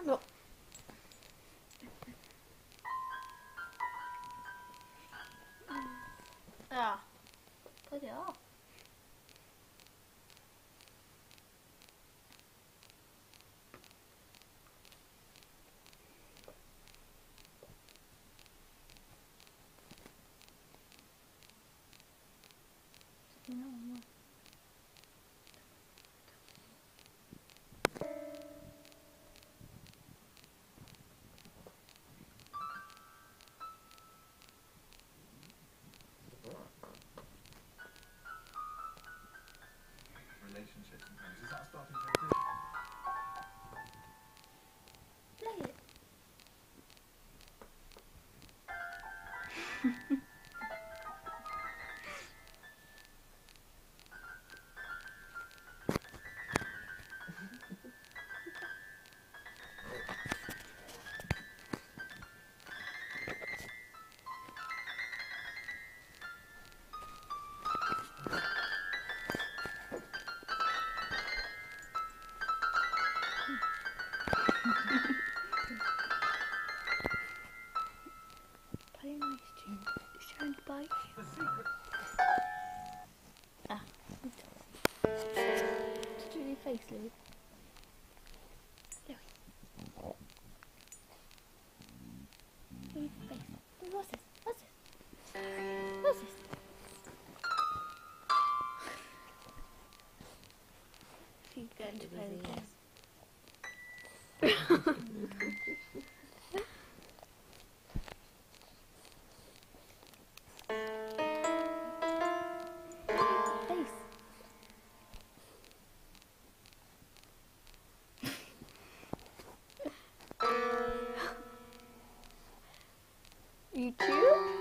No. Ah, put it off. Relationships and things. Is that starting to improve? Play it. Play a nice tune. It's trying to bite you. The secret. Ah. Did you do your face, Louis? Louis. Louis, face. What's this? What's this? What's this? If you go to play the game. Face. YouTube?